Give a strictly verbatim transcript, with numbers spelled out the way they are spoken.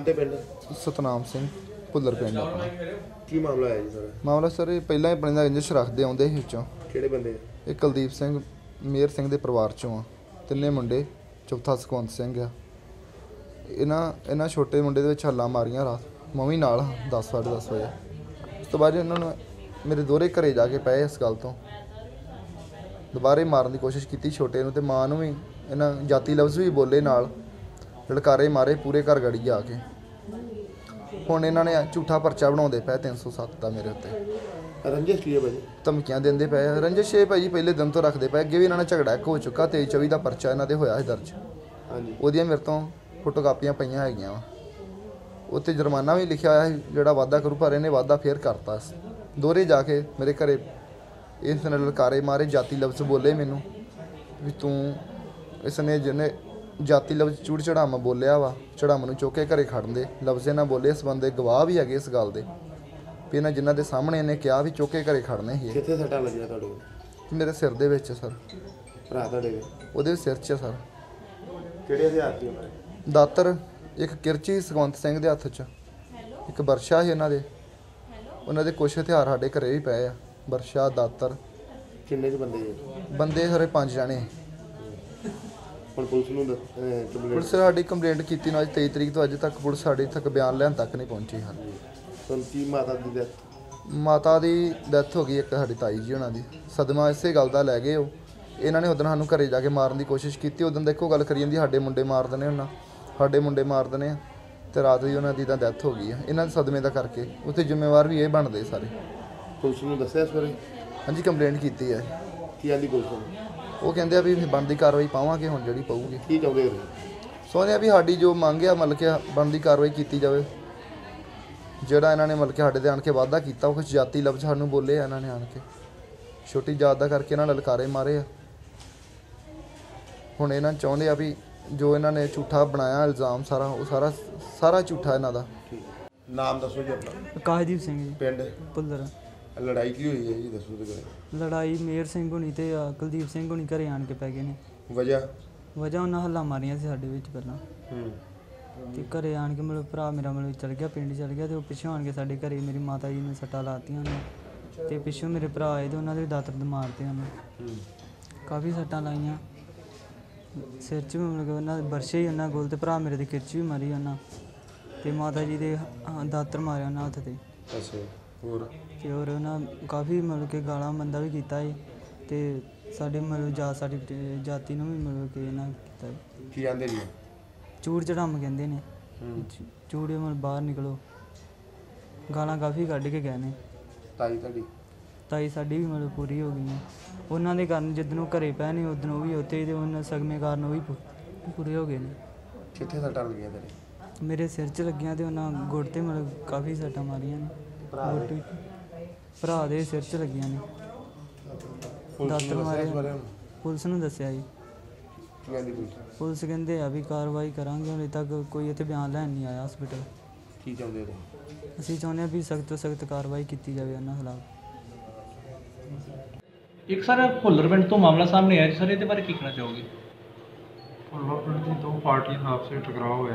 ਤੇ ਪਿੰਡ ਸਤਨਾਮ ਸਿੰਘ ਭੁੱਲਰ ਪਿੰਡ ਆਪਣਾ। ਕੀ ਮਾਮਲਾ ਹੈ ਜੀ ਸਰ? ਮਾਮਲਾ ਸਰ ਇਹ ਪਹਿਲਾਂ ਹੀ ਆਪਣੇ ਦਾ ਰੰਜਿਸ਼ ਰੱਖਦੇ ਆਉਂਦੇ ਸੀ ਵਿੱਚੋਂ। ਕਿਹੜੇ ਬੰਦੇ? ਇਹ ਕੁਲਦੀਪ ਸਿੰਘ ਮੇਹਰ ਸਿੰਘ ਦੇ ਪਰਿਵਾਰ ਚੋਂ ਆ, ਤਿੰਨੇ ਮੁੰਡੇ, ਚੌਥਾ ਸੁਖਵੰਤ ਸਿੰਘ ਆ। ਇਹਨਾਂ ਇਹਨਾਂ ਛੋਟੇ ਮੁੰਡੇ ਦੇ ਵਿੱਚ ਹੱਲਾਂ ਮਾਰੀਆਂ ਰਾਤ, ਮੈਂ ਵੀ ਨਾਲ ਦਸ ਸਾਢੇ ਦਸ ਵਜੇ। ਉਸ ਤੋਂ ਬਾਅਦ ਇਹਨਾਂ ਨੂੰ ਮੇਰੇ ਦੋਹਰੇ ਘਰੇ ਜਾ ਕੇ ਪਏ ਇਸ ਗੱਲ ਤੋਂ, ਦੁਬਾਰੇ ਮਾਰਨ ਦੀ ਕੋਸ਼ਿਸ਼ ਕੀਤੀ ਛੋਟੇ ਨੂੰ, ਤੇ ਮਾਂ ਨੂੰ ਵੀ ਇਹਨਾਂ ਜਾਤੀ ਲਫ਼ਜ਼ ਵੀ ਬੋਲੇ, ਨਾਲ ਲਲਕਾਰੇ ਮਾਰੇ ਪੂਰੇ ਘਰ ਗੜੀ ਆ ਕੇ। ਹੁਣ ਇਹਨਾਂ ਨੇ ਝੂਠਾ ਪਰਚਾ ਬਣਾਉਂਦੇ ਪਏ ਤਿੰਨ ਸੌ ਸੱਤ ਦਾ ਮੇਰੇ ਉੱਤੇ। ਰੰਜਿਸ਼ ਕੀ ਹੈ ਭਾਜੀ? ਧਮਕੀਆਂ ਦਿੰਦੇ ਪਏ। ਰੰਜਿਸ਼ ਇਹ ਭਾਜੀ ਪਹਿਲੇ ਦਿਨ ਤੋਂ ਰੱਖਦੇ ਪਏ, ਅੱਗੇ ਵੀ ਇਹਨਾਂ ਨਾਲ ਝਗੜਾ ਇੱਕ ਹੋ ਚੁੱਕਾ, ਤੇਈ ਚੌਵੀ ਦਾ ਪਰਚਾ ਇਹਨਾਂ ਦੇ ਹੋਇਆ ਸੀ ਦਰਜ। ਹਾਂਜੀ, ਉਹਦੀਆਂ ਮੇਰੇ ਤੋਂ ਫੋਟੋ ਕਾਪੀਆਂ ਪਈਆਂ ਹੈਗੀਆਂ ਵਾ, ਉੱਤੇ ਜੁਰਮਾਨਾ ਵੀ ਲਿਖਿਆ ਹੋਇਆ ਸੀ ਜਿਹੜਾ ਵਾਅਦਾ ਕਰੂ, ਪਰ ਇਹਨੇ ਵਾਅਦਾ ਫੇਰ ਕਰਤਾ। ਦੋਹਰੇ ਜਾ ਕੇ ਮੇਰੇ ਘਰੇ ਇਸ ਨੇ ਲਲਕਾਰੇ ਮਾਰੇ, ਜਾਤੀ ਲਫ਼ਜ਼ ਬੋਲੇ ਮੈਨੂੰ ਵੀ ਤੂੰ, ਇਸ ਨੇ ਜਿਹਨੇ ਜਾਤੀ ਲਫ਼ਜ਼ ਚੂੜ ਚੜਾਮ ਬੋਲਿਆ ਵਾ, ਚੜਾਮ ਨੂੰ ਚੁੱਕ ਕੇ ਘਰੇ ਖੜਨ ਦੇ ਲਫ਼ਜ਼ ਇਹਨਾਂ ਬੋਲੇ। ਇਸ ਬੰਦੇ ਗਵਾਹ ਵੀ ਹੈਗੇ ਇਸ ਗੱਲ ਦੇ ਵੀ ਇਹਨਾਂ ਜਿਨ੍ਹਾਂ ਦੇ ਸਾਹਮਣੇ ਇਹਨੇ ਕਿਹਾ ਵੀ ਚੁੱਕ ਕੇ ਘਰੇ ਖੜਨੇ ਸੀ। ਕਿੱਥੇ ਸੱਟਾਂ ਲੱਗੀਆਂ ਤੁਹਾਡੇ? ਮੇਰੇ ਸਿਰ ਦੇ ਵਿੱਚ ਸਰ। ਭਰਾ ਤੁਹਾਡੇ ਦੇ? ਉਹਦੇ ਸਿਰ 'ਚ ਸਰ। ਕਿਹੜੇ ਹਥਿਆਰ ਸੀ? ਦਾਤਰ, ਇੱਕ ਕਿਰਚੀ ਸੁਖਵੰਤ ਸਿੰਘ ਦੇ ਹੱਥ 'ਚ, ਇੱਕ ਬਰਸ਼ਾ ਸੀ ਇਹਨਾਂ ਦੇ। ਉਹਨਾਂ ਦੇ ਕੁਛ ਹਥਿਆਰ ਸਾਡੇ ਘਰੇ ਵੀ ਪਏ ਆ, ਬਰਸ਼ਾ, ਦਾਤਰ। ਕਿੰਨੇ ਕੁ ਬੰਦੇ ਜੀ? ਬੰਦੇ ਸਾਰੇ ਪੰਜ ਜਾਣੇ। ਹੁਣ ਪੁਲਿਸ ਨੂੰ ਕੰਪਲੇਂਟ? ਪੁਲਿਸ ਸਾਡੀ ਕੰਪਲੇਂਟ ਕੀਤੀ ਨੂੰ ਅੱਜ ਤੇਈ ਤਰੀਕ ਤੋਂ ਅੱਜ ਤੱਕ ਪੁਲਿਸ ਸਾਡੇ ਤੱਕ ਬਿਆਨ ਲੈਣ ਤੱਕ ਨਹੀਂ ਪਹੁੰਚੀ ਹਨ। ਹੁਣ ਕੀ ਮਾਤਾ ਦੀ ਡੈਥ? ਮਾਤਾ ਦੀ ਡੈਥ ਹੋ ਗਈ, ਇੱਕ ਸਾਡੀ ਤਾਈ ਜੀ ਉਹਨਾਂ ਦੀ। ਸਦਮਾ ਇਸੇ ਗੱਲ ਦਾ ਲੈ ਗਏ ਉਹ। ਇਹਨਾਂ ਨੇ ਉਦੋਂ ਸਾਨੂੰ ਘਰੇ ਜਾ ਕੇ ਮਾਰਨ ਦੀ ਕੋਸ਼ਿਸ਼ ਕੀਤੀ। ਉਦੋਂ ਦਾ ਇੱਕੋ ਗੱਲ ਕਰੀ ਜਾਂਦੀ, ਸਾਡੇ ਮੁੰਡੇ ਮਾਰ ਦਨੇ ਉਹਨਾਂ, ਸਾਡੇ ਮੁੰਡੇ ਮਾਰ ਦਨੇ ਆ, ਅਤੇ ਰਾਤ ਦੀ ਉਹਨਾਂ ਦੀ ਤਾਂ ਡੈਥ ਹੋ ਗਈ ਆ ਇਹਨਾਂ ਦੇ ਸਦਮੇ ਦਾ ਕਰਕੇ। ਉੱਥੇ ਜ਼ਿੰਮੇਵਾਰ ਵੀ ਇਹ ਬਣਦੇ ਸਾਰੇ। ਪੁਲਿਸ ਨੂੰ ਦੱਸਿਆ ਇਸ ਬਾਰੇ? ਹਾਂਜੀ, ਕੰਪਲੇਂਟ ਕੀਤੀ ਹੈ। ਕੀ ਆਂਦੀ ਪੁਲਿਸ ਨੂੰ? ਉਹ ਕਹਿੰਦੇ ਆ ਵੀ ਬਣਦੀ ਕਾਰਵਾਈ ਪਾਵਾਂਗੇ ਹੁਣ ਜਿਹੜੀ ਪਊਗੀ। ਕੀ ਚਾਹੁੰਦੇ ਹੋ? ਸੋਚਦੇ ਆ ਵੀ ਸਾਡੀ ਜੋ ਮੰਗ ਆ ਮਤਲਬ ਕਿ ਬਣਦੀ ਕਾਰਵਾਈ ਕੀਤੀ ਜਾਵੇ। ਜਿਹੜਾ ਇਹਨਾਂ ਨੇ ਮਤਲਬ ਕਿ ਸਾਡੇ 'ਤੇ ਆਣ ਕੇ ਵਾਅਦਾ ਕੀਤਾ, ਉਹ ਕੁਛ ਜਾਤੀ ਲਫ਼ਜ਼ ਸਾਨੂੰ ਬੋਲੇ ਆ ਇਹਨਾਂ ਨੇ ਆਣ ਕੇ, ਛੋਟੀ ਜਾਤ ਦਾ ਕਰਕੇ ਇਹਨਾਂ ਲਲਕਾਰੇ ਮਾਰੇ ਆ। ਹੁਣ ਇਹਨਾਂ ਚਾਹੁੰਦੇ ਆ ਵੀ ਜੋ ਇਹਨਾਂ ਨੇ ਝੂਠਾ ਬਣਾਇਆ ਇਲਜ਼ਾਮ ਸਾਰਾ, ਉਹ ਸਾਰਾ ਸਾਰਾ ਝੂਠਾ ਇਹਨਾਂ ਦਾ। ਨਾਮ ਦੱਸੋ ਜੀ ਆਪਣਾ? ਆਕਾਸ਼ਦੀਪ ਸਿੰਘ ਜੀ, ਪਿੰਡ? ਭੁੱਲਰ। ਲੜਾਈ ਕੀ ਹੋਈ ਹੈ ਜੀ, ਦੱਸੋ ਤੇ ਕਰੇ। ਲੜਾਈ ਮੇਹਰ ਸਿੰਘ ਹੁਣੀ ਤੇ ਅ, ਕੁਲਦੀਪ ਸਿੰਘ ਹੁਣੀ ਘਰੇ ਆਣ ਕੇ ਪੈ ਗਏ ਨੇ। ਵਜ੍ਹਾ? ਵਜ੍ਹਾ ਉਹਨਾਂ ਹੱਲਾਂ ਮਾਰੀਆਂ ਸੀ ਸਾਡੇ ਵਿੱਚ ਪਹਿਲਾਂ, ਹੂੰ। ਤੇ ਘਰੇ ਆਣ ਕੇ ਮਤਲਬ ਭਰਾ ਮੇਰਾ ਮਤਲਬ ਚਲ ਗਿਆ, ਪਿੰਡ ਚਲ ਗਿਆ, ਤੇ ਉਹ ਪਿੱਛੋਂ ਆਣ ਕੇ ਸਾਡੇ ਘਰੇ ਮੇਰੀ ਮਾਤਾ ਜੀ ਨੇ ਸੱਟਾਂ ਲਾਤੀਆਂ ਨੇ, ਤੇ ਪਿੱਛੋਂ ਮੇਰੇ ਭਰਾ ਆਏ ਤੇ ਉਹਨਾਂ ਦੇ ਵੀ ਦਾਤਰ ਦੇ ਮਾਰਤੇ ਉਹਨੇ, ਹੂੰ। ਕਾਫੀ ਸੱਟਾਂ ਲਾਈਆਂ ਸਿਰ 'ਚ ਵੀ, ਮਤਲਬ ਕਿ ਉਹਨਾਂ ਦੇ ਬਰਸ਼ੇ ਹੀ ਉਹਨਾਂ ਕੋਲ, ਤੇ ਭਰਾ ਮੇਰੇ ਦੀ ਕਿਰਚ ਵੀ ਮਾਰੀ ਉਹਨਾਂ, ਤੇ ਮਾਤਾ ਜੀ ਦੇ ਹ- ਦਾਤਰ ਮਾਰਿਆ ਉਹਨਾਂ ਹੱਥ 'ਤੇ। ਅੱਛਾ, ਹੋਰ? ਤੇ ਹੋਰ ਉਹਨਾਂ ਕਾਫੀ ਮਤਲਬ ਕਿ ਗਾਲਾਂ ਮੰਦਾ ਵੀ ਕੀਤਾ ਸੀ, ਤੇ ਸਾਡੇ ਮਤਲਬ ਜਾਤ ਸਾਡੀ ਜਾਤੀ ਨੂੰ ਵੀ ਮਤਲਬ ਕਿ ਇਹਨਾਂ ਕੀਤਾ। ਕੀ ਆਂਦੇ ਜੀ? ਚੂੜ ਚੜਾਮ ਕਹਿੰਦੇ ਨੇ, ਹੂੰ। ਚੂੜੇ ਮਤਲਬ ਬਾਹਰ ਨਿਕਲੋ, ਗਾਲਾਂ ਕਾਫੀ ਕੱਢ ਕੇ ਗਏ ਨੇ। ਤਾਈ ਤੁਹਾਡੀ? ਤਾਈ ਸਾਡੀ ਵੀ ਮਤਲਬ ਪੂਰੀ ਹੋ ਗਈ ਹੈ ਉਹਨਾਂ ਦੇ ਕਾਰਨ। ਜਿੱਦਣ ਉਹ ਘਰੇ ਪਏ ਨੇ ਉਦੋਂ ਉਹ ਵੀ ਉੱਥੇ, ਤੇ ਉਹਨਾਂ ਸਗਮੇ ਕਾਰਨ ਉਹ ਵੀ ਪੂ- ਪੂਰੇ ਹੋ ਗਏ ਨੇ। ਕਿੱਥੇ ਸੱਟਾਂ ਲੱਗੀਆਂ ਤੇਰੇ? ਮੇਰੇ ਸਿਰ 'ਚ ਲੱਗੀਆਂ, ਤੇ ਉਹਨਾਂ ਗੁੱਟ 'ਤੇ ਮਤਲਬ ਕਾਫੀ ਸੱਟਾਂ ਮਾਰੀਆਂ ਨੇ। ਭਰਾ ਦੇ? ਗੁੱਟ ਵੀ- ਭਰਾ ਦੇ ਸਿਰ 'ਚ ਲੱਗੀਆਂ ਨੇ। ਪੁਲਿਸ ਦਾਤਰ ਨੂੰ ਦੱਸਿਆ ਇਸ ਮਾਰੇ। ਬਾਰੇ ਹੁਣ? ਪੁਲਿਸ ਨੂੰ ਦੱਸਿਆ ਜੀ। ਕੀ ਆਂਦੀ ਪੁਲਿਸ? ਪੁਲਿਸ ਕਹਿੰਦੇ ਆ ਵੀ ਕਾਰਵਾਈ ਕਰਾਂਗੇ, ਹਾਲੇ ਤੱਕ ਕੋਈ ਇੱਥੇ ਬਿਆਨ ਲੈਣ ਨਹੀਂ ਆਇਆ ਹਸਪੀਟਲ। ਕੀ ਚਾਹੁੰਦੇ ਹੋ? ਅਸੀਂ ਚਾਹੁੰਦੇ ਹਾਂ ਵੀ ਸਖਤ ਤੋਂ ਸਖਤ ਕਾਰਵਾਈ ਕੀਤੀ ਜਾਵੇ ਉਹਨਾਂ ਖਿਲਾਫ। ਇੱਕ ਸਰ ਭੁੱਲਰ ਪਿੰਡ ਤੋਂ ਮਾਮਲਾ ਸਾਹਮਣੇ ਆਇਆ ਜੀ, ਸਰ ਇਹਦੇ ਬਾਰੇ ਕੀ ਕਹਿਣਾ ਚਾਹੋਗੇ? ਭੁੱਲਰ ਪਿੰਡ ਦੀ ਦੋ ਪਾਰਟੀਆਂ ਦਾ ਆਪਸ ਵਿੱਚ ਟਕਰਾਅ ਹੋਇਆ।